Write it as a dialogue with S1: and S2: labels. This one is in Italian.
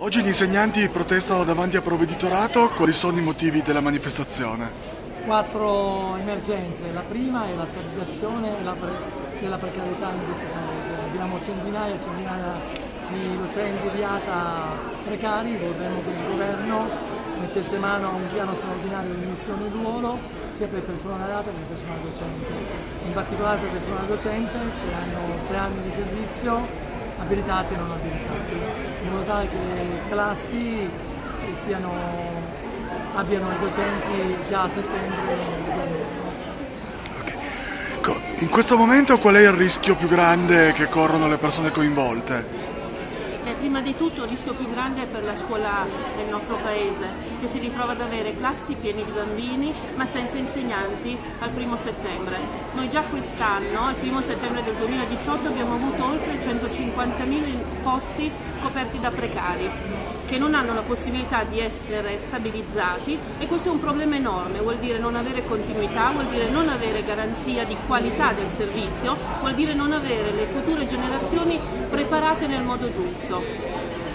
S1: Oggi gli insegnanti protestano davanti al provveditorato. Quali sono i motivi della manifestazione?
S2: 4 emergenze. La prima è la stabilizzazione della precarietà in questo paese. Abbiamo centinaia e centinaia di docenti di ATA precari. Vorremmo che il governo mettesse mano a un piano straordinario di missione in ruolo sia per il personale ATA che per il personale docente, in particolare per il personale docente che hanno 3 anni di servizio, abilitati e non abilitati, in modo tale che le classi abbiano i docenti già a settembre.
S1: Okay. In questo momento qual è il rischio più grande che corrono le persone coinvolte?
S3: Prima di tutto il rischio più grande è per la scuola del nostro paese, che si ritrova ad avere classi piene di bambini ma senza insegnanti al 1° settembre. Noi già quest'anno, al 1° settembre del 2018, abbiamo avuto oltre 150.000 posti coperti da precari, che non hanno la possibilità di essere stabilizzati, e questo è un problema enorme. Vuol dire non avere continuità, vuol dire non avere garanzia di qualità del servizio, vuol dire non avere le future generazioni preparate nel modo giusto.